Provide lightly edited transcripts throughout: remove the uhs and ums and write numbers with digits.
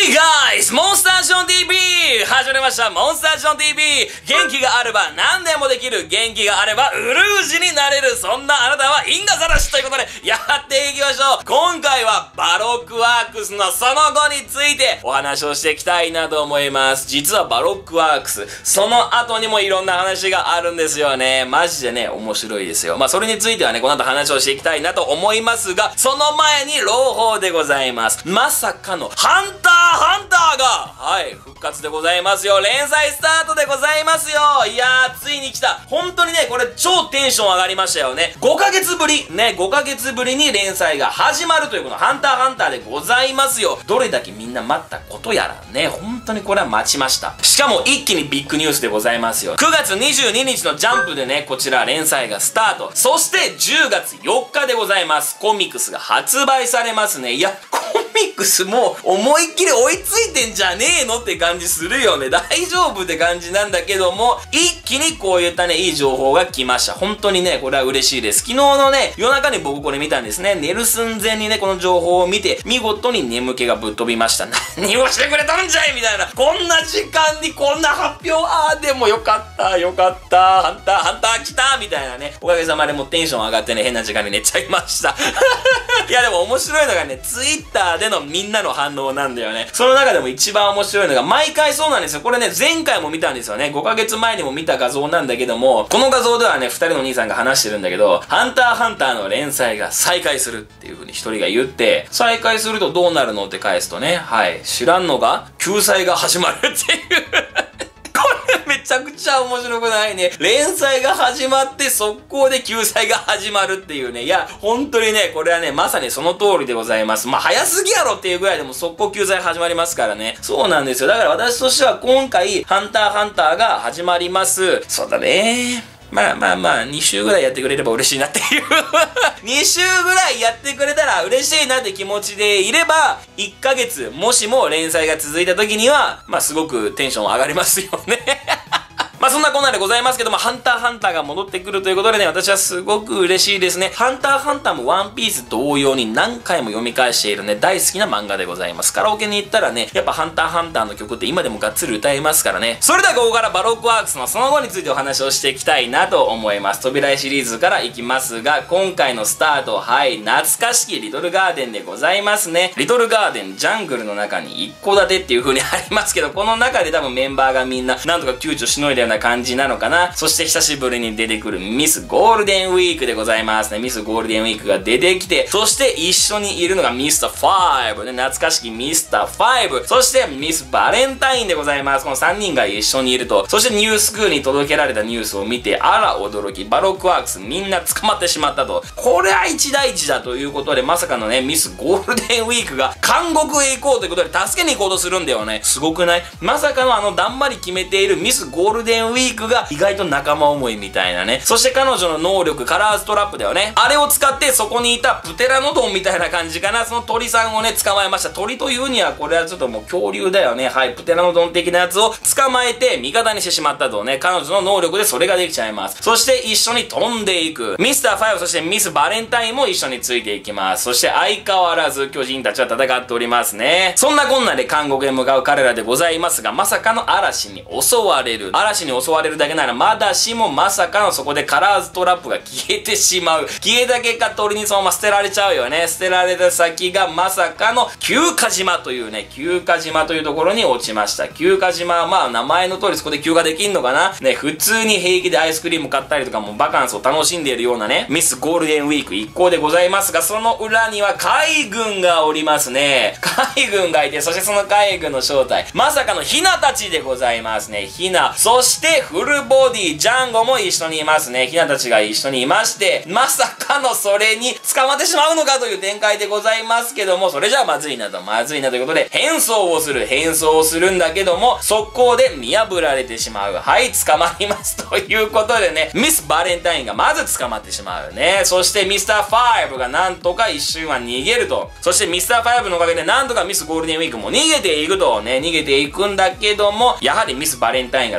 Hey guys! モンスターション TV! 始まりました、モンスターション TV! 元気があれば何でもできる、元気があればウルージになれる、そんなあなたは因果ざらしということでやっていきましょう。今回はバロックワークスのその後についてお話をしていきたいなと思います。実はバロックワークス、その後にもいろんな話があるんですよね。マジでね、面白いですよ。それについてはね、この後話をしていきたいなと思いますが、その前に朗報でございます。まさかのハンターが、復活でございますよ。連載スタートでございますよ。いやー、ついに来た。本当にね、これ超テンション上がりましたよね。5ヶ月ぶりに連載が始まるというこのハンターでございますよ。どれだけみんな待ったことやらね、本当にこれは待ちました。しかも一気にビッグニュースでございますよ。9月22日のジャンプでね、こちら連載がスタート。そして10月4日でございます。コミックスが発売されますね。いや、コミックスもう思いっきり追いついてんじゃねえのって感じするよね。大丈夫って感じなんだけども、一気にこういったね、いい情報が来ました。本当にね、これは嬉しいです。昨日のね、夜中に僕これ見たんですね。寝る寸前にね、この情報を見て、見事に眠気がぶっ飛びました。何をしてくれたんじゃいみたいな。こんな時間にこんな発表、でもよかった。ハンター来たみたいなね。おかげさまでもうテンション上がってね、変な時間に寝ちゃいました。いやでも面白いのがね、ツイッターでのみんなの反応なんだよね。その中でも一番面白いのが、毎回そうなんですよ。これね、前回も見たんですよね。5ヶ月前にも見た画像なんだけども、この画像ではね、2人の兄さんが話してるんだけど、ハンターの連載が再開するっていう風に一人が言って、再開するとどうなるのって返すとね、知らんのが、救済が始まるっていう。めちゃくちゃ面白くないね。連載が始まって速攻で救済が始まるっていうね。いや、本当にね、これはね、まさにその通りでございます。早すぎやろっていうぐらいでも速攻救済始まりますからね。そうなんですよ。だから私としては今回、ハンターが始まります。そうだね。2週ぐらいやってくれれば嬉しいなっていう2週ぐらいやってくれたら嬉しいなって気持ちでいれば、1ヶ月、もしも連載が続いた時には、すごくテンション上がりますよね。そんなこんなでございますけども、ハンターが戻ってくるということでね、私はすごく嬉しいですね。ハンターもワンピース同様に何回も読み返しているね、大好きな漫画でございます。カラオケに行ったらね、やっぱハンターの曲って今でもがっつり歌えますからね。それではここからバロックワークスのその後についてお話をしていきたいなと思います。扉絵シリーズからいきますが、今回のスタート、懐かしきリトルガーデンでございますね。リトルガーデンジャングルの中に一戸建てっていう風にありますけど、この中で多分メンバーがみんななんとか窮地をしのいだような感じなのかな。そして久しぶりに出てくるミスゴールデンウィークでございますね。ミスゴールデンウィークが出てきて、そして一緒にいるのがミスター5ね、懐かしきミスター5、そしてミスバレンタインでございます。この3人が一緒にいると、そしてニュースクールに届けられたニュースを見て、あら驚き、バロックワークスみんな捕まってしまったと。これは一大事だということで、まさかのね、ミスゴールデンウィークが監獄へ行こうということで助けに行こうとするんだよね。すごくない？まさかのだんまり決めているミスゴールデンウィークが意外と仲間思いみたいなね。そして彼女の能力、カラーズトラップだよね。あれを使ってそこにいたプテラノドンみたいな感じかな。その鳥さんをね、捕まえました。鳥というにはこれはちょっともう恐竜だよね。プテラノドン的なやつを捕まえて味方にしてしまったとね。彼女の能力でそれができちゃいます。そして一緒に飛んでいく。ミスター5、そしてミスバレンタインも一緒についていきます。そして相変わらず巨人たちは戦っておりますね。そんなこんなで監獄へ向かう彼らでございますが、まさかの嵐に襲われる。嵐に襲われるだけならまだしも、まさかのそこでカラーズトラップが消えてしまう。消えた結果鳥にそのまま捨てられちゃうよね。捨てられた先がまさかの休暇島というね、休暇島というところに落ちました。休暇島は名前の通りそこで休暇できんのかなね、普通に平気でアイスクリーム買ったりとかもバカンスを楽しんでいるようなね、ミスゴールデンウィーク一行でございますが、その裏には海軍がおりますね。海軍がいて、そしてその海軍の正体、まさかのヒナたちでございますね。ヒナ、そしてフルボディ、ジャンゴも一緒にいますね。ヒナたちが一緒にいまして、まさかのそれに捕まってしまうのかという展開でございますけども、それじゃあまずいなということで、変装をするんだけども、速攻で見破られてしまう。捕まりますということでね、ミスバレンタインがまず捕まってしまうね。そしてミスター5がなんとか一瞬は逃げると。そしてミスター5のおかげでなんとかミスゴールデンウィークも逃げていくとね、逃げていくんだけども、やはりミスバレンタインが捕まって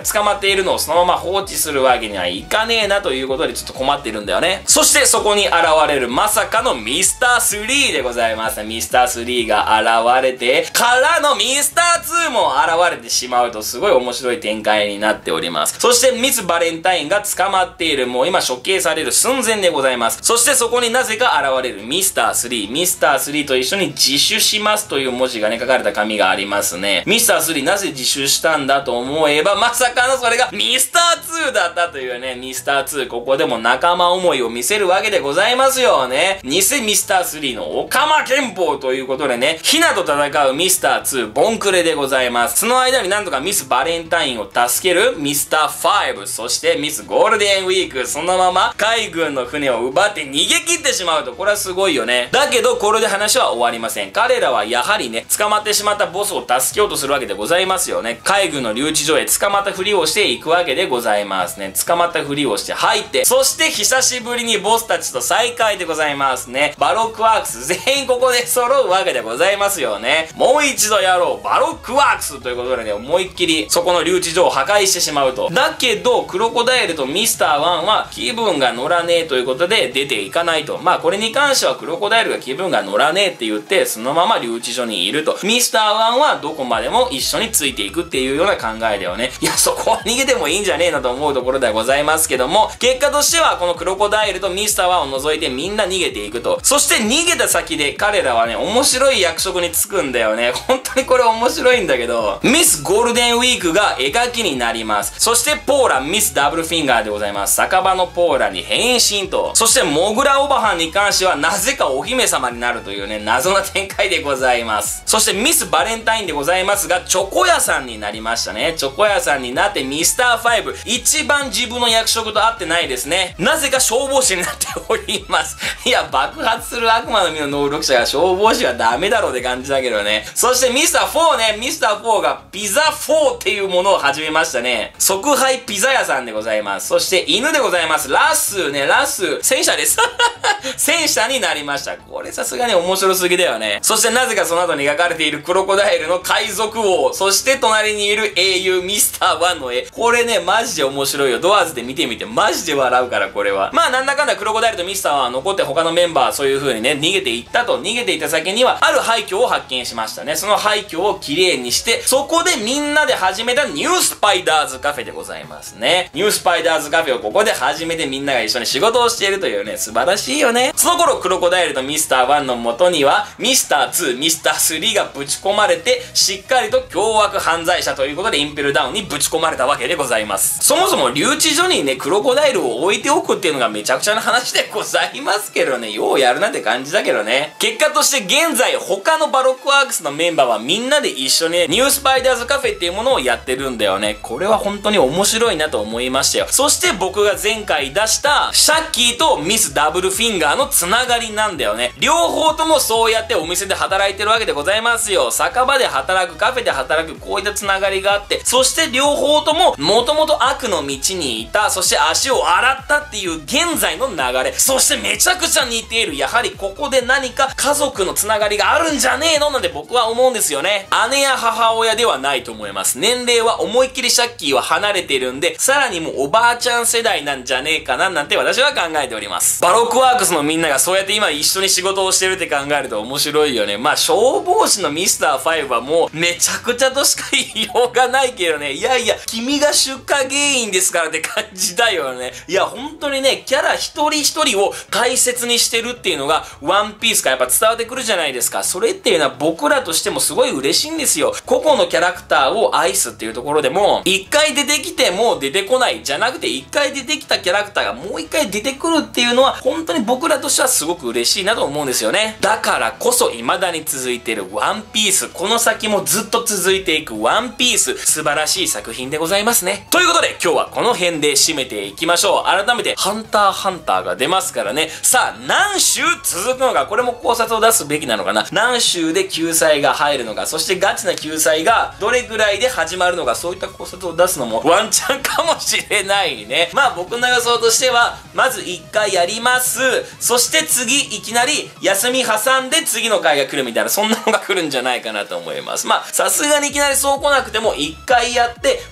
っているのをそのまま放置するわけにはいかねえなということでちょっと困ってるんだよね。そしてそこに現れるまさかのミスター3でございます。ミスター3が現れてからのミスター2も現れてしまうとすごい面白い展開になっております。そしてミスバレンタインが捕まっている、もう今処刑される寸前でございます。そしてそこになぜか現れるミスター3。ミスター3と一緒に自首しますという文字がね書かれた紙がありますね。ミスター3なぜ自首したんだと思えば、まさかのそれがミスター2だったというね。ミスター2、ここでも仲間思いを見せるわけでございますよね。偽ミスター3のオカマ拳法ということでね、ヒナと戦うミスター2、ボンクレでございます。その間になんとかミスバレンタインを助けるミスター5、そしてミスゴールデンウィーク、そのまま海軍の船を奪って逃げ切ってしまうと、これはすごいよね。だけどこれで話は終わりません。彼らはやはりね、捕まってしまったボスを助けようとするわけでございますよね。海軍の留置所へ捕まったふりをしていくわけでございますね。捕まったふりをして入って、そして久しぶりにボスたちと再会でございますね。バロックワークス全員ここで揃うわけでございますよね。もう一度やろう、バロックワークスということでね、思いっきりそこの留置所を破壊してしまうと。だけど、クロコダイルとミスター1は気分が乗らねえということで出ていかないと。まあこれに関してはクロコダイルが気分が乗らねえって言って、そのまま留置所にいると。ミスター1はどこまでも一緒についていくっていうような考えだよね。いや、そこは逃げてもいいんじゃねえなと思うところではございますけども、結果としてはこのクロコダイルとミスター1を除いてみんな逃げていくと。そして逃げた先で彼らはね、面白い役職に就くんだよね。本当にこれ面白いんだけど、ミスゴールデンウィークが絵描きになります。そしてポーラ、ミスダブルフィンガーでございます。酒場のポーラに変身と。そしてモグラオバハンに関してはなぜかお姫様になるというね、謎な展開でございます。そしてミスバレンタインでございますが、チョコ屋さんになりましたね。チョコ屋さんになってミスター5、一番自分の役職と合ってないですね。なぜか消防士になっております。いや、爆発する悪魔の実の能力者が消防士はダメだろうって感じだけどね。そしてミスター4ね、ミスター4がピザ4っていうものを始めましたね。即配ピザ屋さんでございます。そして犬でございます。ラスね、ラス、戦車です。戦車になりました。これさすがに面白すぎだよね。そしてなぜかその後に描かれているクロコダイルの海賊王、そして隣にいる英雄ミスター1の絵。これね、マジで面白いよ。ドアーズで見てみて、マジで笑うから、これは。まあ、なんだかんだクロコダイルとミスター1は残って他のメンバー、そういう風にね、逃げていったと。逃げていった先には、ある廃墟を発見しましたね。その廃墟をきれいにして、そこでみんなで始めたニュースパイダーズカフェでございますね。ニュースパイダーズカフェをここで始めてみんなが一緒に仕事をしているというね、素晴らしいよね。その頃、クロコダイルとミスター1の元には、ミスター2、ミスター3がぶち込まれて、しっかりと凶悪犯罪者ということでインペルダウンにぶち込まれたわけでございます。そもそも留置所にね、クロコダイルを置いておくっていうのがめちゃくちゃな話でございますけどね、ようやるなって感じだけどね。結果として現在他のバロックワークスのメンバーはみんなで一緒にね、ニュースパイダーズカフェっていうものをやってるんだよね。これは本当に面白いなと思いましたよ。そして僕が前回出したシャッキーとミスダブルフィンガーのつながりなんだよね。両方ともそうやってお店で働いてるわけでございますよ。酒場で働く、カフェで働く、こういったつながりがあって、そして両方とももともと悪の道にいた、そして足を洗ったっていう現在の流れ、そしてめちゃくちゃ似ている。やはりここで何か家族のつながりがあるんじゃねえのなんて僕は思うんですよね。姉や母親ではないと思います。年齢は思いっきりシャッキーは離れてるんで、さらにもうおばあちゃん世代なんじゃねえかななんて私は考えております。バロックワークスのみんながそうやって今一緒に仕事をしてるって考えると面白いよね。まあ消防士のミスター5はもうめちゃくちゃとしか言いようがないけどね。いやいや、君が出火原因ですからって感じだよね。いや本当にね、キャラ一人一人を大切にしてるっていうのがワンピースからやっぱ伝わってくるじゃないですか。それっていうのは僕らとしてもすごい嬉しいんですよ。個々のキャラクターを愛すっていうところでも、一回出てきてもう出てこないじゃなくて、一回出てきたキャラクターがもう一回出てくるっていうのは本当に僕らとしてはすごく嬉しいなと思うんですよね。だからこそ未だに続いているワンピース、この先もずっと続いていくワンピース、素晴らしい作品でございますね。ということで今日はこの辺で締めていきましょう。改めてハンターハンターが出ますからね。さあ何週続くのか、これも考察を出すべきなのかな。何週で救済が入るのか、そしてガチな救済がどれぐらいで始まるのか、そういった考察を出すのもワンチャンかもしれないね。まあ僕の予想としては、まず1回やります。そして次いきなり休み挟んで次の回が来るみたいな、そんなのが来るんじゃないかなと思います。まあさすがにいきなりそう来なくても1回やって、もう1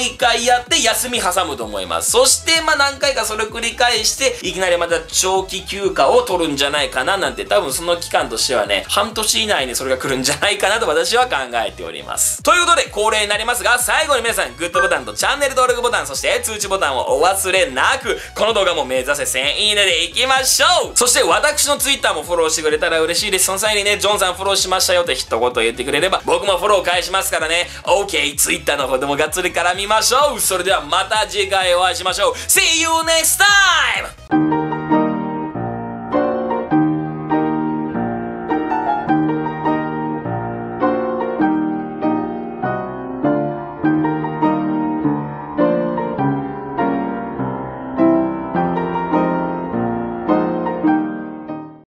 1回やって休み挟むと思います。そして何回かそれを繰り返していきなりまた長期休暇を取るんじゃないかななんて、多分その期間としてはね、半年以内にそれが来るんじゃないかなと私は考えております。ということで恒例になりますが、最後に皆さんグッドボタンとチャンネル登録ボタン、そして通知ボタンをお忘れなく、この動画も目指せ1000いいねでいきましょう。そして私の Twitter もフォローしてくれたら嬉しいです。その際にね、ジョンさんフォローしましたよって一言言ってくれれば僕もフォロー返しますからね。 OK、 Twitter の方でもがっつり絡みましょう。それではまた次回お会いしましょう。See you next time!